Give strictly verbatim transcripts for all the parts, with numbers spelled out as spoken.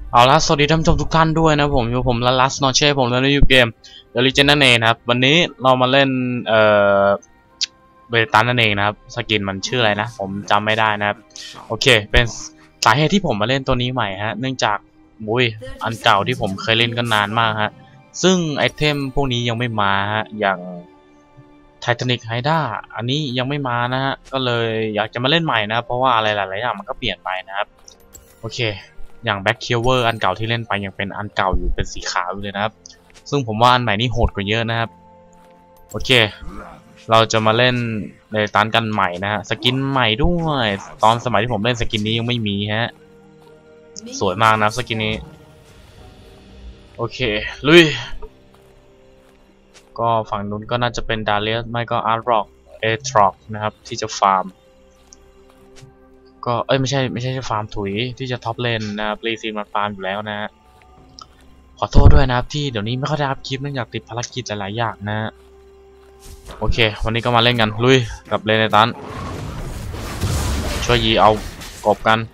เอาละสวัสดีท่านผู้ชมทุกท่านด้วยนะผมอยู่ผมลาลัสนอเช่ผมแล้วอยู่เกม The Legend นั่นเองนะครับวันนี้เรามาเล่นเอ่อเบตันนั่นเองนะครับสกินมันชื่ออะไรนะผมจำไม่ได้นะครับโอเคเป็นสาเหตุที่ผมมาเล่นตัวนี้ใหม่ฮะเนื่องจากบุ้ยอันเก่าที่ผมเคยเล่นก็นานมากฮะซึ่งไอเทมพวกนี้ยังไม่มาฮะอย่างไททานิกไฮด้าอันนี้ยังไม่มานะฮะก็เลยอยากจะมาเล่นใหม่นะเพราะว่าอะไรหลายๆอย่างมันก็เปลี่ยนไปนะครับโอเคอย่างแบ็คคิวเวอร์อันเก่าที่เล่นไปยังเป็นอันเก่าอยู่เป็นสีขาวอยู่เลยนะครับซึ่งผมว่าอันใหม่นี่โหดกว่าเยอะนะครับโอเคเราจะมาเล่นในตันกันใหม่นะฮะสกินใหม่ด้วยตอนสมัยที่ผมเล่นสกินนี้ยังไม่มีฮะสวยมากนะสกินนี้โอเคลุยก็ฝั่งนู้นก็น่าจะเป็นดาเลียสไม่ก็อาร์ร็อกเอทรอกนะครับที่จะฟาร์มก็เอ้ยไม่ใช่ไม่ใช่ฟาร์มถุยที่จะท็อปเลนนะครับรีซีมันฟาร์มอยู่แล้วนะฮะขอโทษด้วยนะครับที่เดี๋ยวนี้ไม่ค่อยได้อัพคลิปเนื่องจากติดภารกิจหลายๆอย่างนะฮะโอเควันนี้ก็มาเล่นกันลุยกับเลนตันช่วยยีเอากบกัน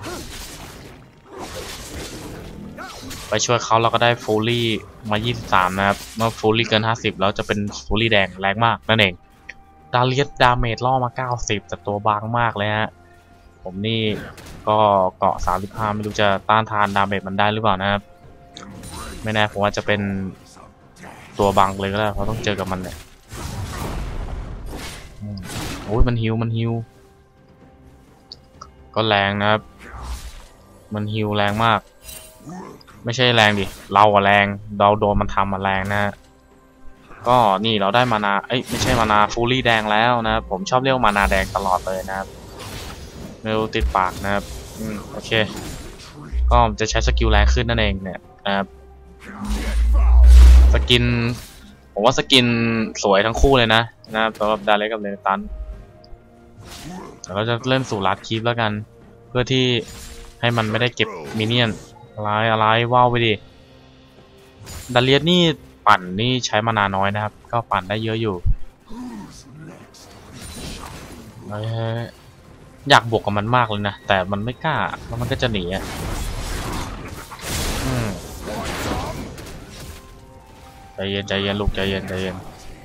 ไปช่วยเขาเราก็ได้ฟูลี่มายี่สิบสามนะครับเมื่อฟูลี่เกินห้าสิบแล้วจะเป็นฟูลี่แดงแรงมากนั่นเองดาเลียสดาเมจล่อมาเก้าสิบแต่ตัวบางมากเลยฮะผมนี่ก็เกาะสามสิบห้าไม่รู้จะต้านทานดาเมจมันได้หรือเปล่านะครับไม่แน่ผมว่าจะเป็นตัวบังเลยก็ได้เพราะต้องเจอกับมันเนี่ยโอ้ยมันฮิวมันฮิวก็แรงนะครับมันฮิวแรงมากไม่ใช่แรงดิเราอะแรงเราโดนมันทำมาแรงนะก็นี่เราได้มานาเอ้ยไม่ใช่มานาฟูลี่แดงแล้วนะผมชอบเรียกมานาแดงตลอดเลยนะครับไม่รู้ติดปากนะครับอืมโอเคก็จะใช้สกิลแรงขึ้นนั่นเองเนี่ยนะครับสกินผมว่าสกินสวยทั้งคู่เลยนะนะครับสำหรับดาเล็กกับเลนตันแล้วก็จะเล่นสู่ลัดคีปแล้วกันเพื่อที่ให้มันไม่ได้เก็บมินเนี่ยนอะไรอะไรว้าวไปดิดาเลียสนี่ปั่นนี่ใช้มานาน้อยนะครับก็ปั่นได้เยอะอยู่อยากบวกกับมันมากเลยนะแต่มันไม่กล้าเพราะมันก็จะหนีอ่ะใจเย็นใจเย็นลูกใจเย็นใจเย็น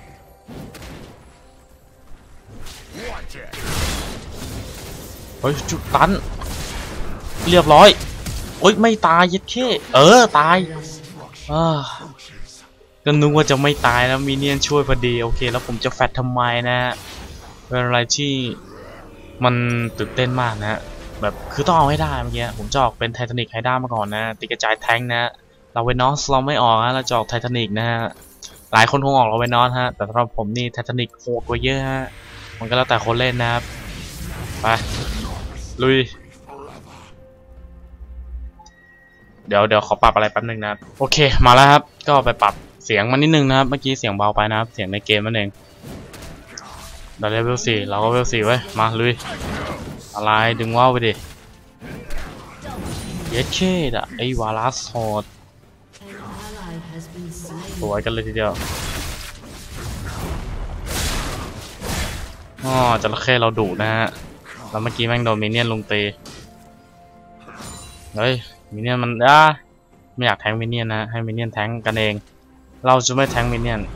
เฮ้ยจุดตันเรียบร้อยโอ๊ยไม่ตายยัดเข้เออตายก็นึกว่าจะไม่ตายแล้วมีเนียนช่วยพอดีโอเคแล้วผมจะแฟตทำไมนะเป็นอะไรที่มันตื่นเต้นมากนะแบบคือต้องเอาให้ได้เมื่อกี้ผมจะออกเป็นไททานิกไฮด้ามาก่อนนะตีกระจายแท้งนะเราเวนอสเราไม่ออกนะเราจะออกไททานิกนะฮะหลายคนคงออกเราเวนอสฮะแต่สำหรับผมนี่ไททานิกโหดกว่าเยอะฮะมันก็แล้วแต่คนเล่นนะครับไปลุยเดี๋ยวเดี๋ยวขอปรับอะไรแป๊บนึงนะครับโอเคมาแล้วครับก็ไปปรับเสียงมันนิดนึงนะครับเมื่อกี้เสียงเบาไปนะครับเสียงในเกมนั่นเองได้เลเวลสี่เราก็เลเวลสี่ไว้มาลุยอะไรดึงว่าวไปดิเยสเช่ดะไอวาลัสโหดสวยกันเลยทีเดียวอ๋อจระเข้เราดุนะฮะแล้วเมื่อกี้แม่งโดนมินเนี่ยนลุงตีเฮ้ยมินเนี่ยนมันอ่ะไม่อยากแทงมินเนี่ยนนะให้มินเนี่ยนแทงกันเองเราจะไม่แทงมินเนี่ยน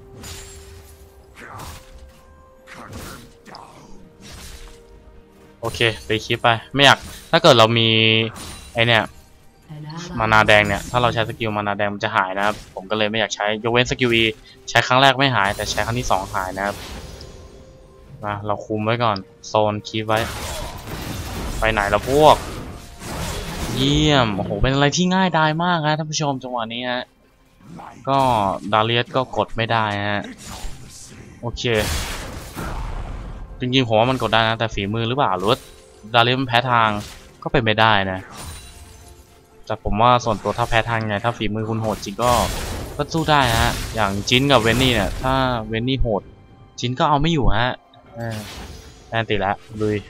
โอเคไปคลิปไปไม่อยากถ้าเกิดเรามีไอเนี่ยมานาแดงเนี่ยถ้าเราใช้สกิลมานาแดงมันจะหายนะครับผมก็เลยไม่อยากใช้ยกเว้นสกิล E ใช้ครั้งแรกไม่หายแต่ใช้ครั้งที่สองหายนะครับมาเราคุมไว้ก่อนโซนคีปไว้ไปไหนแล้วพวกเยี่ยมโอ้โหเป็นอะไรที่ง่ายดายมากนะท่านผู้ชมจังหวะนี้ฮะก็ดาเลียสก็กดไม่ได้ฮะโอเคจริงๆผมว่ามันกดได้นะแต่ฝีมือหรือเปล่าหรือว่าดาเลียสมันแพ้ทางก็เป็นไม่ได้นะแต่ผมว่าส่วนตัวถ้าแพ้ทางไงถ้าฝีมือคุณโหดจริงก็ก็สู้ได้ฮะอย่างจินกับเวนนี่เนี่ยถ้าเวนนี่โหดจินก็เอาไม่อยู่ฮะแอนติละลุย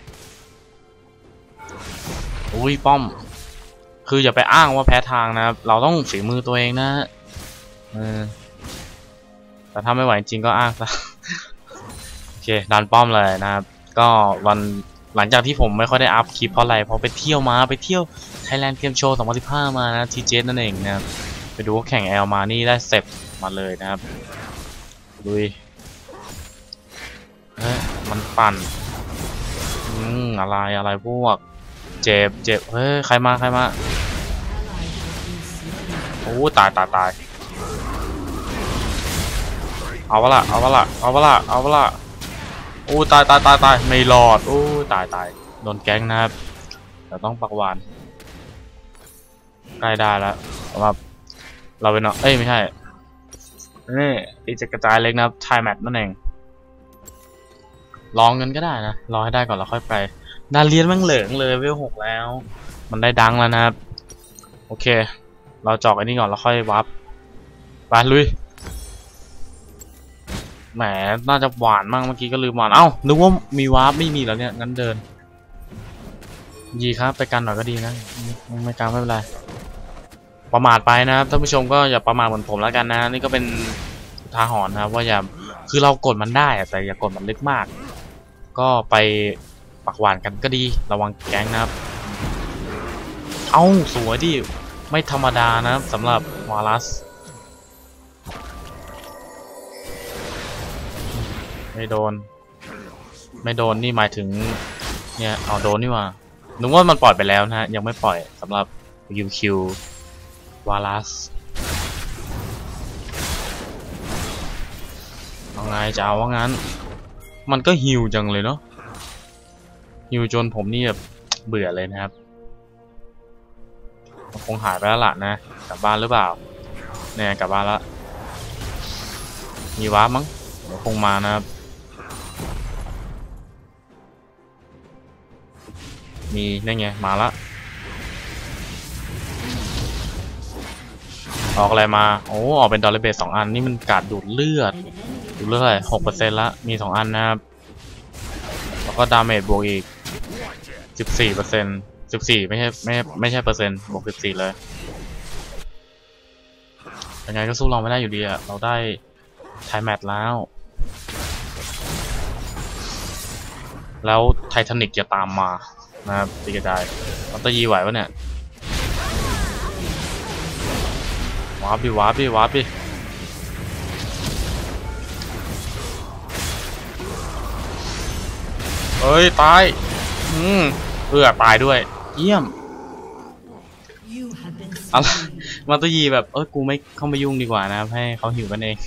อุ้ยป้อมคืออย่าไปอ้างว่าแพ้ทางนะครับเราต้องฝีมือตัวเองนะเออแต่ถ้าไม่ไหวจริงก็อ้างซะโอเคดันป้อมเลยนะครับก็วันหลังจากที่ผมไม่ค่อยได้อัพคลิปเพราะอะไรเพราะไปเที่ยวมาไปเที่ยว Thailand Game Show สองพันสิบห้ามานะทีเจนั่นเองนะครับไปดูว่าแข่งแอลมานี่ได้เสร็จมาเลยนะครับดูเฮ้ยมันปั่นอืมอะไรอะไรพวกเจ็บเจ็บเฮ้ยใครมาใครมาโอ้ตายตายตายเอาวะละเอาวะละเอาวะละเอาวะละโอ้ตายตายตายตายไม่รอดโอ้ตายตายโดนแก๊งนะครับเราต้องปักหวานใกล้ได้แล้วสำหรับเราเป็นเนาะเอ้ยไม่ใช่นี่ตีจะกระจายเล็กนะครับไทม์แมทนั่นเองลองกันก็ได้นะรอให้ได้ก่อนแล้วค่อยไปดาเลียนมั่งเหลืองเลยเวลหกแล้วมันได้ดังแล้วนะครับโอเคเราจอกอันนี้ก่อนแล้วค่อยวับไปลุยแหมน่าจะหวานมากเมื่อกี้ก็ลืมหวานเอ้านึกว่ามีวาร์ปไม่มีแล้วเนี่ยงั้นเดินยีครับไปกันหน่อยก็ดีนะไม่กลางไม่เป็นไรประมาทไปนะครับท่านผู้ชมก็อย่าประมาทเหมือนผมแล้วกันนะนี่ก็เป็นทาหรณ์นะครับว่าอย่าคือเรากดมันได้แต่อย่ากดมันลึกมากก็ไปปักหวานกันก็ดีระวังแก๊งนะครับเอ้าสวยดิไม่ธรรมดานะครับสำหรับวาลัสไม่โดนไม่โดนนี่หมายถึงเนี่ยเอาโดนนี่ว่านึกว่ามันปล่อยไปแล้วนะฮะยังไม่ปล่อยสำหรับยูคิววาลัสเอาไงจะเอาว่างั้นมันก็ฮิวจังเลยเนาะฮิวจนผมนี่แบบเบื่อเลยนะครับคงหายไปแล้วล่ะนะกลับบ้านหรือเปล่าเนี่ยกลับบ้านแล้วมีวาร์ปมั้งเดี๋ยวคงมานะครับมีนี่ไงมาละออกอะไรมาโอ้ออกเป็นดอลลาร์เบสสองอันนี่มันกาดดูดเลือดดูดเลือดอะไรหกเปอร์เซ็นต์ละมีสองอันนะครับแล้วก็ดาเมจบวกอีกสิบสี่เปอร์เซ็นต์สิบสี่ไม่ใช่ไม่ไม่ใช่เปอร์เซ็นต์บวกสิบสี่เลยยังไงก็สู้เราไม่ได้อยู่ดีอะเราได้ไทม์แมทแล้วแล้วไททานิกจะตามมานะครับตีกระจายมันจะยีไหววะเนี่ยวาร์ปดิวาร์ปดิวาร์ปดิเอ้ยตายอืมเพื่อตายด้วยเยี่ยมอะไรมันจะยีแบบเอ้ยกูไม่เข้ามายุ่งดีกว่านะครับให้เขาหิวกันเอง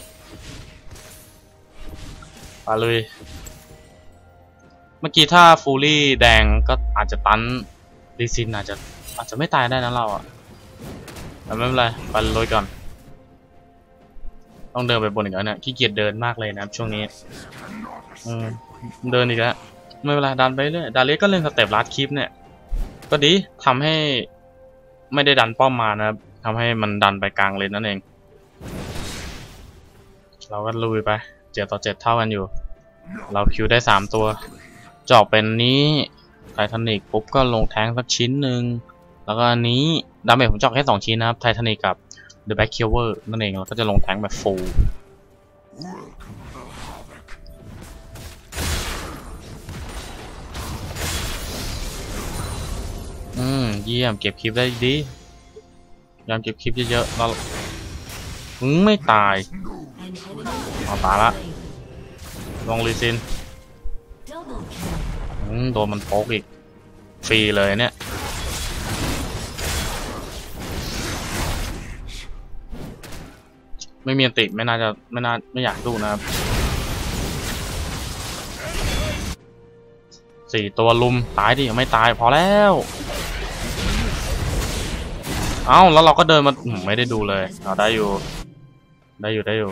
ไปเลยเมื่อกี้ถ้าฟูลี่แดงก็อาจจะตันดีซินอาจจะอาจจะไม่ตายได้นะเราอะแต่ไม่เป็นไรไปเลยก่อนต้องเดินไปบนอีกแล้วเนี่ยขี้เกียจเดินมากเลยนะครับช่วงนี้อืมเดินอีกแล้วไม่เป็นไรดันไปเรื่อยดาเลียก็เล่นสเต็ปลัดคลิปเนี่ยก็ดีทำให้ไม่ได้ดันป้อมมานะครับทำให้มันดันไปกลางเลนนั่นเองเราก็ลุยไปเจ็ดต่อเจ็ดเท่ากันอยู่เราคิวได้สามตัวจอกเป็นนี้ไททานิกปุ๊บก็ลงแทงสักชิ้นหนึ่งแล้วก็อันนี้ดาเมจผมจอกแค่สองชิ้นนะครับไททานิกกับ The Back Killer นั่นเองเราก็จะลงแทงแบบ full อืมเยี่ยมเก็บคลิปได้ดียามเก็บคลิปเยอะๆเราอืมไม่ตายเอาตายละลองรีซินอืมโดนมันโป๊กอีกฟรีเลยเนี่ยไม่มีอันติไม่น่าจะไม่น่าไม่อยากดูนะครับสี่ตัวลุมตายดิยังไม่ตายพอแล้วเอ้าแล้วเราก็เดินมาไม่ได้ดูเลยเอาได้อยู่ได้อยู่ได้อยู่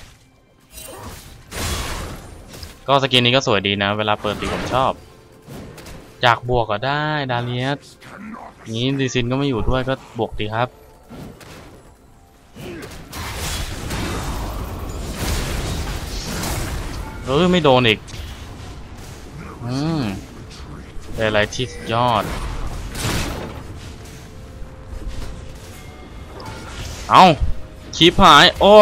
ก็สกินนี้ก็สวยดีนะเวลาเปิดตีผมชอบอยากบวกก็ได้ดาเลียสนี้ดีซินก็ไม่อยู่ด้วยก็บวกดีครับเออไม่โดนอีกอืมเป็นอะไรที่ยอดเอาคลิปหายโอ้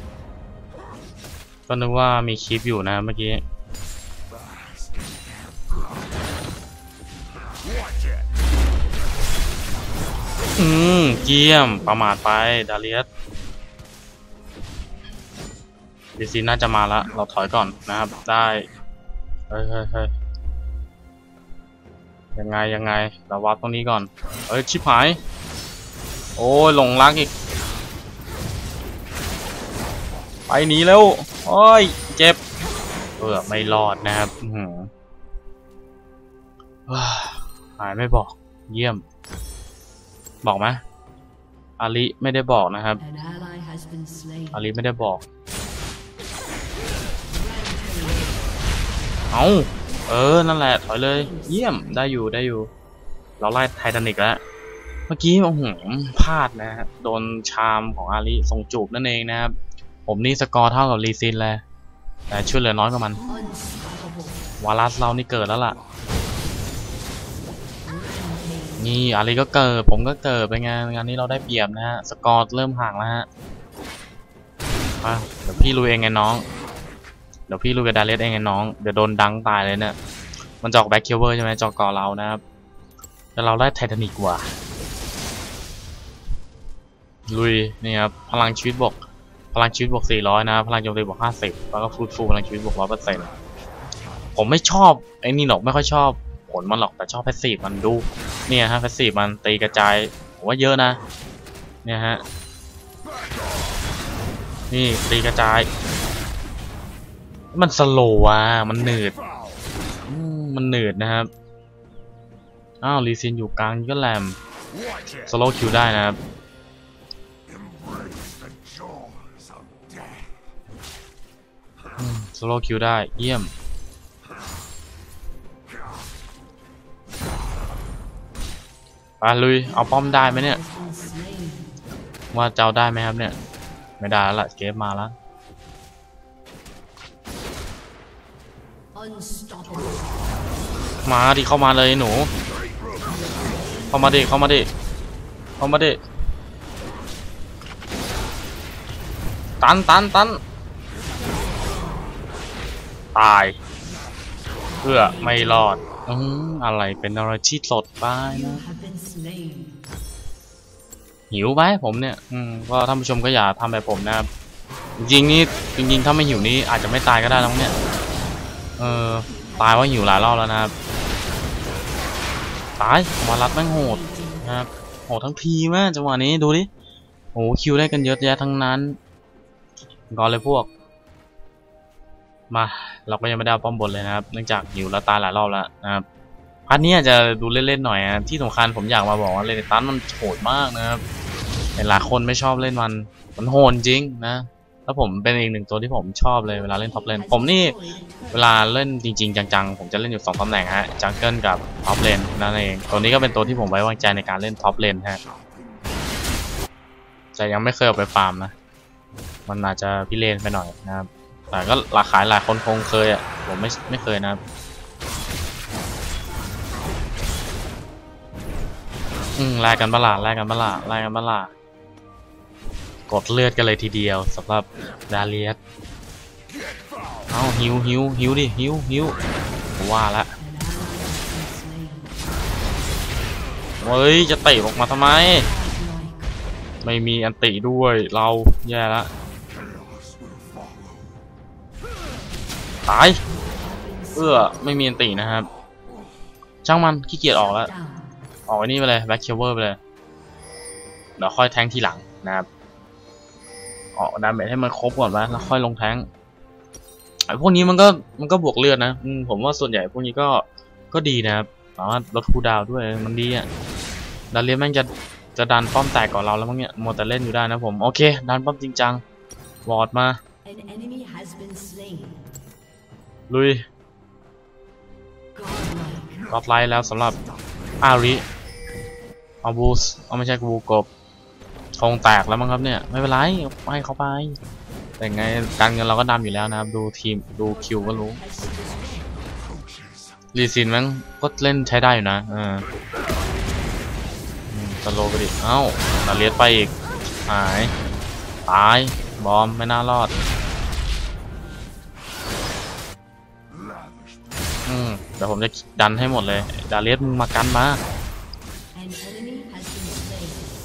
ก็นึกว่ามีคลิปอยู่นะเมื่อกี้อืมเกี่ยมประมาทไปดาเลียสดีซีน่าจะมาแล้วเราถอยก่อนนะครับได้เฮ้ยเฮ้ยเฮ้ยยังไงยังไงเราวัดตรงนี้ก่อนเฮ้ยชิบหายโอ้ยหลงรักอีกไปหนีแล้วโอ้ยเจ็บเออไม่รอดนะครับหืมหายไม่บอกเยี่ยมบอกไหมอาลิไม่ได้บอกนะครับอาลิไม่ได้บอกเอาเออนั่นแหละถอยเลยเยี่ยมได้อยู่ได้อยู่เราไล่ไททานิกแล้วเมื่อกี้โอ้โหพลาดนะครับโดนชามของอาลิส่งจูบนั่นเองนะครับผมนี่สกอร์เท่ากับลีซินเลยแต่ช่วยเหลือน้อยกว่ามันวาลัสเรานี่เกิดแล้วล่ะนี่อาลีก็เกิดผมก็เกิดไปไงงานนี้เราได้เปรียบนะฮะสกอร์เริ่มห่างแล้วฮะเดี๋ยวพี่ลุยเองไงน้องเดี๋ยวพี่ลุยกับดาเลสเองไงน้องเดี๋ยวโดนดังตายเลยเนี่ยมันจอกแบ็คคิวเวอร์ใช่ไหมจอกกอเรานะครับแต่เราได้ไททานิกกว่าลุยนี่ครับพลังชีวิตบวกพลังชีวิตบวกสี่ร้อยนะพลังโจมตีบวกห้าสิบแล้วก็ฟูดฟูพลังชีวิตบวกร้อยเปอร์เซ็นต์ผมไม่ชอบไอ้นี่หรอกไม่ค่อยชอบผลมันหรอกแต่ชอบแพสซีฟมันดูเนี่ยฮะแพสซีฟมันตีกระจายผมว่าเยอะนะเนี่ยฮะนี่ตีกระจายมันสโลว์อ่ะมันหนืดมันหนืดนะครับอ้าวลีซินอยู่กลางก็แหลมสโลว์คิวได้นะครับสโลว์คิวได้เยี่ยมไปลุยเอาป้อมได้ไหมเนี่ยว่าเจ้าได้ไหมครับเนี่ยไม่ได้แล้วล่ะเกมมาแล้วมาดิเข้ามาเลยหนูเข้ามาดิเข้ามาดิเข้ามาดิตันตันตันตายเพื่อไม่รอดอืมอะไรเป็นอะไรที่สดไปนะหิวไหมผมเนี่ยอืมก็ท่านผู้ชมก็อย่าทำแบบผมนะครับจริงๆนี่จริงๆถ้าไม่หิวนี้อาจจะไม่ตายก็ได้น้องเนี่ยเออตายว่าหิวหลายรอบแล้วนะครับตายมารัดแม่งโหดนะครับโหดทั้งทีมากจังหวะนี้ดูดิโอ้คิวได้กันเยอะแยะทั้งนั้นก่อนเลยพวกมาเราก็ยังไม่ได้ป้อมบนเลยนะครับเนื่องจากหิวแล้วตายหลายรอบแล้วนะครับพาร์ทนี้อาจจะดูเล่นๆหน่อยนะที่สำคัญผมอยากมาบอกว่าเลนตันมันโหดมากนะครับหลายคนไม่ชอบเล่นมันมันโหดจริงนะแล้วผมเป็นอีกหนึ่งตัวที่ผมชอบเลยเวลาเล่นท็อปเลนผมนี่เวลาเล่นจริงๆจังๆผมจะเล่นอยู่สองตำแหน่งฮะจังเกิลกับท็อปเลนนั่นเองตัวนี้ก็เป็นตัวที่ผมไว้วางใจในการเล่นท็อปเลนฮะแต่ยังไม่เคยเอาไปฟาร์มนะมันอาจจะพิเรนไปหน่อยนะครับแต่ก็หลากหลายหลายคนคงเคยอ่ะผมไม่ไม่เคยนะครับอืมแลกกันบ้าล่ะแลกกันบ้าล่ะแลกกันบ้าล่ะกดเลือดกันเลยทีเดียวสำหรับดาเลียสเอาหิวหิวหิวดิหิวหิวว่าละเฮ้ยจะเตะออกมาทำไมไม่มีอันติด้วยเราแย่ละตายเอื้อไม่มีอันตินะครับช่างมันขี้เกียจออกแล้วออกไอ้นี่ไปเลยแบ็คคิวเวอร์ไปเลยเดี๋ยวค่อยแทงทีหลังนะครับออกดาเมจให้มันครบก่อนวะแล้วค่อยลงแทงไอ้พวกนี้มันก็มันก็บวกเลือดนะผมว่าส่วนใหญ่พวกนี้ก็ก็ดีนะครับสามารถลดคูลดาวน์ด้วยมันดีอ่ะดาเลียนแม่งจะจะดันป้อมแตกก่อนเราแล้วมั้งเนี่ยมัวแต่เล่นอยู่ได้นะผมโอเคดันป้อมจริงจังวอร์ดมาลุยรอบไลท์แล้วสำหรับอาริเอาบูสเอาไม่ใช่บูกบคงแตกแล้วมั้งครับเนี่ยไม่เป็นไรให้เขาไปแต่ไงการเงินเราก็ดำอยู่แล้วนะครับดูทีมดูคิวก็รู้ลีซินมั้งก็เล่นใช้ได้อยู่นะเออสโลไปดิเอ้าเราเลียดไปอีกหายตายบอมไม่น่ารอดอืมเดี๋ยวผมจะดันให้หมดเลยดาเลียสมึงมากันมา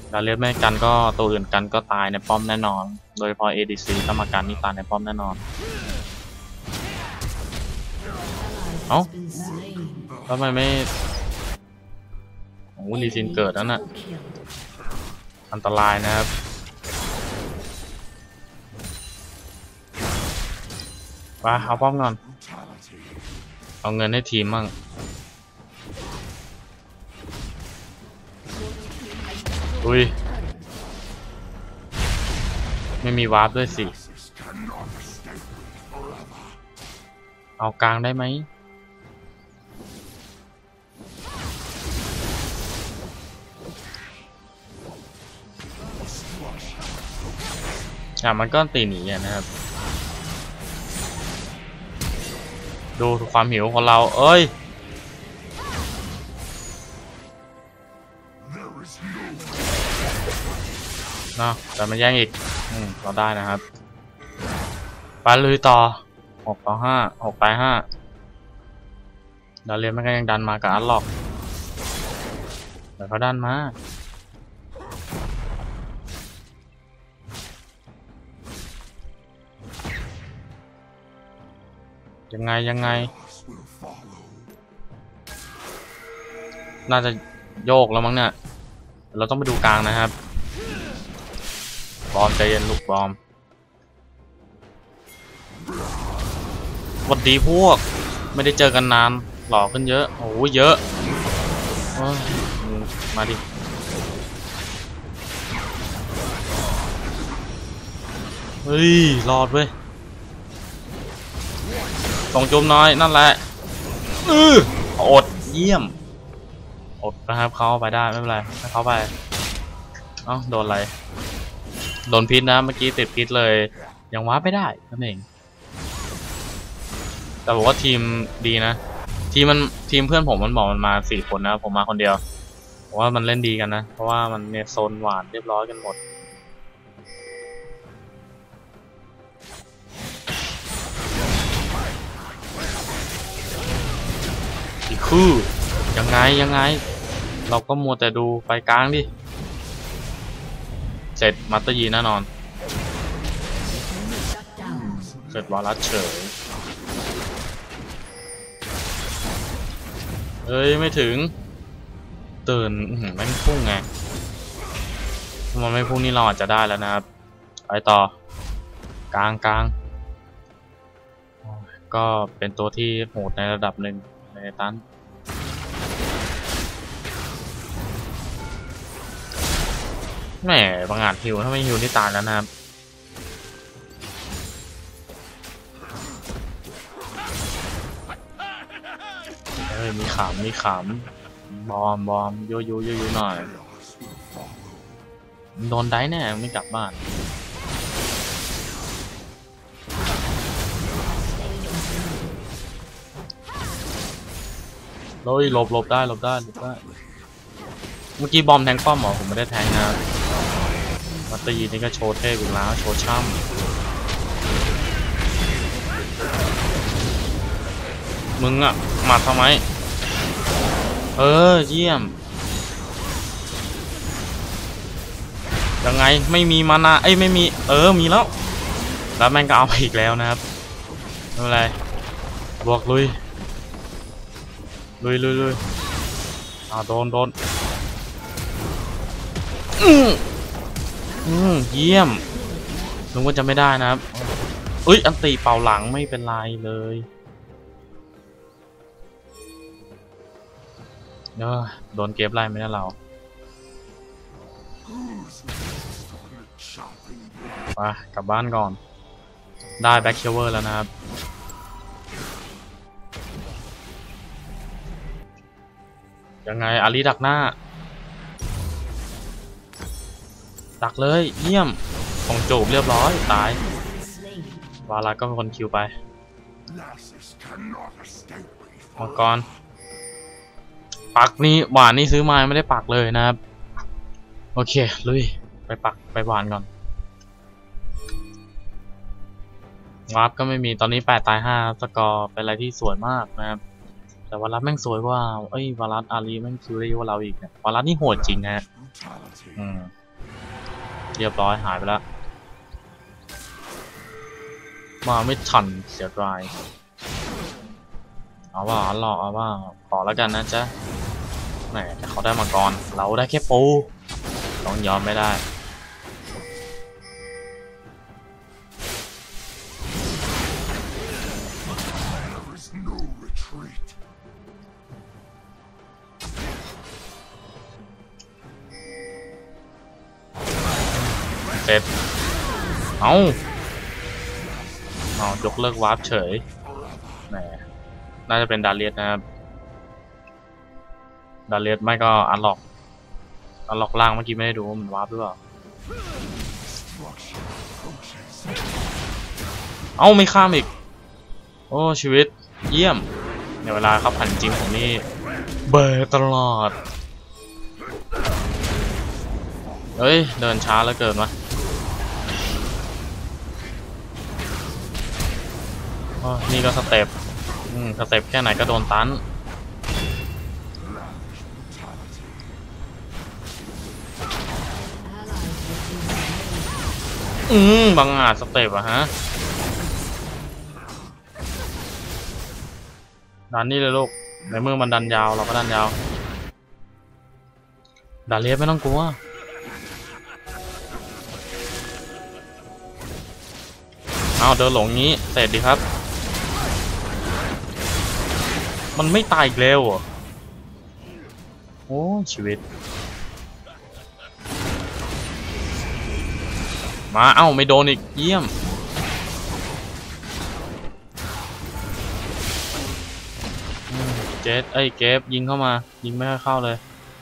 ดาเลียสไม่กันก็ตัวอื่นกันก็ตายในป้อมแน่นอนโดยเฉพาะ เอ ดี ซี ถ้ามากันนี่ตายในป้อมแน่นอนเอ้าทำไมไม่โอ้ลีซินเกิดแล้วน่ะอันตรายนะครับไปเอาป้อมก่อนเอาเงินให้ทีมมั่งอุ้ยไม่มีวาร์ปด้วยสิเอากลางได้ไหมอ่ะมันก็ตีหนีนะครับดูความหิวของเราเอ้ยเนาะแต่มันแย่งอีกอืมเราได้นะครับไปลุยต่อหกต่อห้าหกไปห้าดาเรียนมันก็ยังดันมากับอัลล็อกเดี๋ยวเขาดันมายังไงยังไงน่าจะโยกแล้วมั้งเนี่ยเราต้องไปดูกลางนะครับบอมใจเย็นลูกบอมสวัสดีพวกไม่ได้เจอกันนานหล่อขึ้นเยอะโอ้โหเยอะมาดิเฮ้ยรอดเว้ยส่งจุ่มน้อยนั่นแหละอืออดเยี่ยมอดนะครับเขาไปได้ไม่เป็นไรให้เขาไปเอ้าโดนอะไรโดนพิษนะเมื่อกี้ติดพิษเลยยังว้าไม่ได้นั่นเองแต่บอกว่าทีมดีนะทีมมันทีมเพื่อนผมมันบอกมันมาสี่คนนะผมมาคนเดียวผมว่ามันเล่นดีกันนะเพราะว่ามันเนี่ยโซนหวานเรียบร้อยกันหมดอีกคู่ยังไงยังไงเราก็มัวแต่ดูไปกลางดิเสร็จมัตเตอร์ยีแน่นอนเสร็จวารัสเฉยเอ้ยไม่ถึงตื่นแม่งพุ่งไงมันไม่พุ่งนี่เราอาจจะได้แล้วนะครับไปต่อกลางกลางก็เป็นตัวที่โหดในระดับหนึ่งในตันแหมบางอาจฮิวถ้าไม่ฮิวนี่ตายแล้วนะครับเอ้ยมีขำมีขำบอมบอมโยโย่โยโย่หน่อยโดนได้แน่ไม่กลับบ้านโอ้ยหลบหลบได้หลบได้หลบได้เมื่อกี้บอมแทงป้อมเหรอผมไม่ได้แทงนะมัตเตอร์ยีนี่ก็โชว์เทพอีกแล้วโชว์ช่ำมึงอ่ะมาทำไมเออเยี่ยมยังไงไม่มีมานาเอ้ยไม่มีเออมีแล้วแล้วแม่งก็เอาไปอีกแล้วนะครับไม่เป็นไรบวกลุยลุยลุยลุยอ่าโดนโดนอืมอืมเยี่ยมนึกว่าจะไม่ได้นะครับเอ้ยอันตีเป่าหลังไม่เป็นไรเลยเออโดนเก็บไล่ไม่ได้เราไปกลับบ้านก่อนได้แบ็คเชเวอร์แล้วนะครับยังไงอาลีดักหน้าดักเลยเยี่ยมของจูบเรียบร้อยตายวาลาก็เป็นคนคิวไปมังกรปักนี่หวานนี่ซื้อมาไม่ได้ปักเลยนะครับโอเคลุยไปปักไปหวานก่อนวาร์ปก็ไม่มีตอนนี้แปดตายห้าสกอร์เป็นอะไรที่สวยมากนะครับแต่วารัสแม่งสวยว่าเอ้ยวารัสอารีแม่งคิวได้เยอะกว่าเราอีกเนี่ยวารัสนี่โหดจริงนะอืมเรียบร้อยหายไปแล้วมาไม่ทันเสียดายเอาว่าหลอกเอาว่าขอแล้วกันนะจ๊ะแหมแต่เขาได้มาก่อนเราได้แค่ปูต้องยอมไม่ได้เสร็จเอาเอายกเลิกวาร์ปเฉยแหมน่าจะเป็นดาเลียสนะครับดาเลียสไม่ก็อันล็อกอันล็อกล่างเมื่อกี้ไม่ได้ดูว่ามันวาร์ปหรือเปล่าเอ้าไม่ข้ามอีกโอ้ชีวิตเยี่ยมในเวลาเขาผันจริงของนี่เบอร์ตลอดเฮ้ยเดินช้าแล้วเกินวะนี่ก็สเต็ปสเต็ปแค่ไหนก็โดนตันอืมบังอาจสเต็ปอะฮะดันนี่เลยลูกในเมื่อมันดันยาวเราก็ดันยาวดันเลียบไม่ต้องกลัวเอาเดินหลงงี้เสร็จดีครับมันไม่ตายอีกแล้วอ่ะโอ้ชีวิตมาเอ้าไม่โดนอีกเยี่ยมเจสไอ้เกฟยิงเข้ามายิงไม่ค่อยเข้าเลย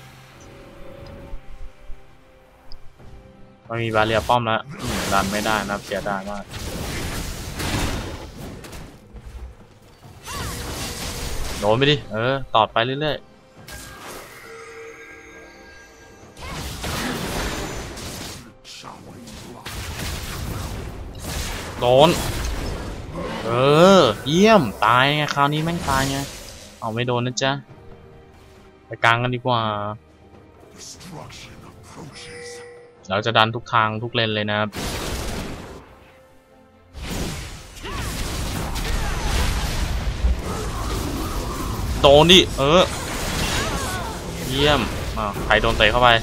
มันมีบาเรียป้อมแล้วดันไม่ได้นะเสียดายมากโดนไปดิเออตอดไปเรื่อยๆโดนเออเยี่ยมตายไงคราวนี้แม่งตายไงเอาไม่โดนนะจ๊ะไปกลางกันดีกว่าเราจะดันทุกทางทุกเลนเลยนะครับโดนดิเออเยี่ยมอ่าใครโดนเตะเข้าไป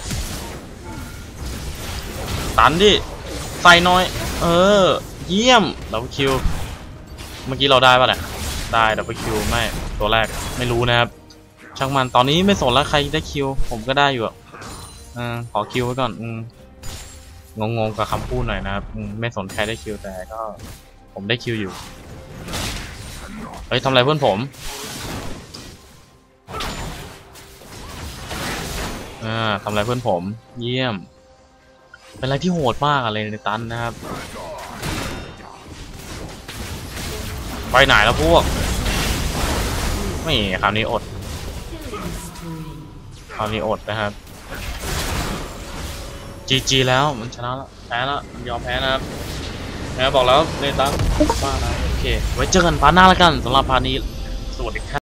ตันดิใส่น้อยเออเยี่ยมดับเบิลคิวเมื่อกี้เราได้ป่ะเนี่ยได้ดับเบิลคิวไม่ตัวแรกไม่รู้นะครับช่างมันตอนนี้ไม่สนแล้วใครได้คิวผมก็ได้อยู่อ่ะอืมขอคิวไว้ก่อนอืมงงๆกับคำพูดหน่อยนะครับอืมไม่สนใครได้คิวแต่ก็ผมได้คิวอยู่เฮ้ยทำอะไรเพื่อนผมอ่าทำอะไรเพื่อนผมเยี่ยมเป็นอะไรที่โหดมากอะไรในตันนะครับไปไหนแล้วพวกไม่คราวนี้อดคราวนี้อดนะครับจีจีแล้วมันชนะแล้วแพ้แล้วมันยอมแพ้นะครับแพ้บอกแล้วในตันบ้านะโอเคไว้เจอกันพาร์ทหน้าแล้วกันสำหรับพาร์ทนี้สวัสดีครับ